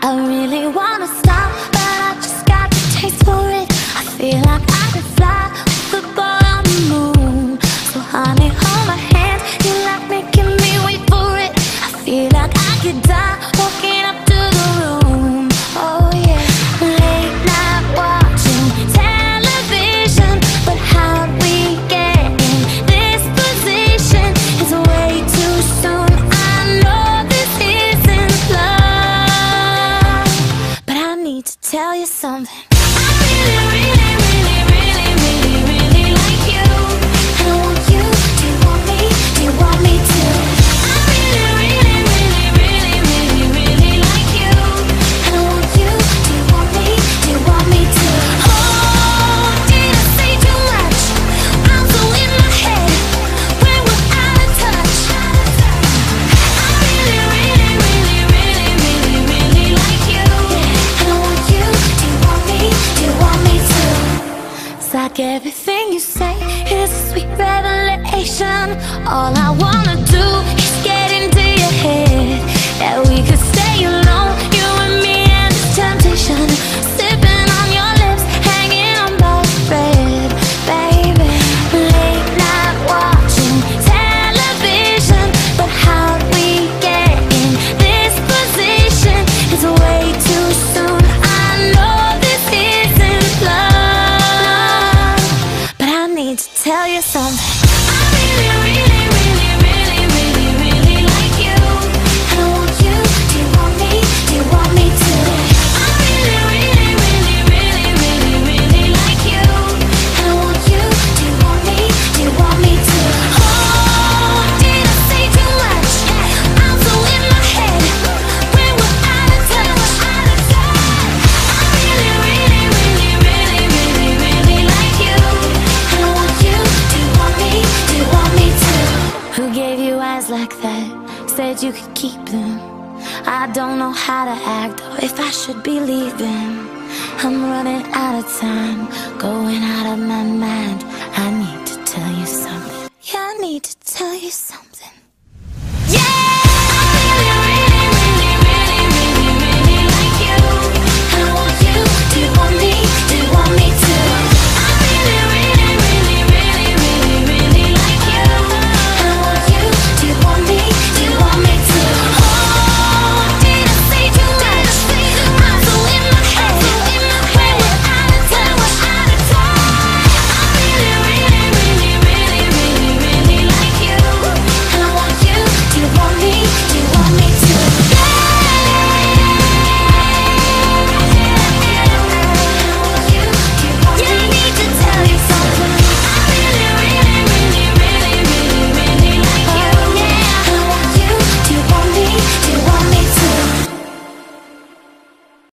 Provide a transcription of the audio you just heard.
I really wanna stop, but I just got the taste for it. I feel like I could fly with the boy on the moon. So honey, hold my hand, you like making me wait for it. I feel like I could die walking up to the room. Oh yeah, late night watching television, but how'd we get in this position? It's way too soon, I know this isn't love, but I need to tell you something. I really, really, really, really, really, really like you, and I want you. Do you want me? Do you want me to? I really, really, really, really, really, really like you, and I want you. Do you want me? Do you want me to? Oh, did I say too much? I'm so in my head when we're out of touch. I really, really, really, really, really, really like you, and I want you. Do you want me? Do you want me to? It's like everything you say is a sweet revelation. All I wanna do is get into your head. That we could stay alone, you and me and this temptation. Sipping on your lips, hanging on by a thread, baby. Late night watching television, but how'd we get in this position? It's way too soon, I know this isn't love, but I need to tell you something. I really, really, really, really, really, really like you, and I want you. Do you want me? Do you want me to? I really, really, really, really, really, really like you, and I want you. Do you want me? Do you want me to? Oh, did I say too much? I'm so in my head when we're out of touch. I really, really, really, really, really, really like you, and I want you. Do you want me? Do you want me to? Who gave you eyes like that? Said you could keep them. I don't know how to act or if I should be leaving. I'm running out of time, going out of my mind. I need to tell you something. Yeah, I need to tell you something.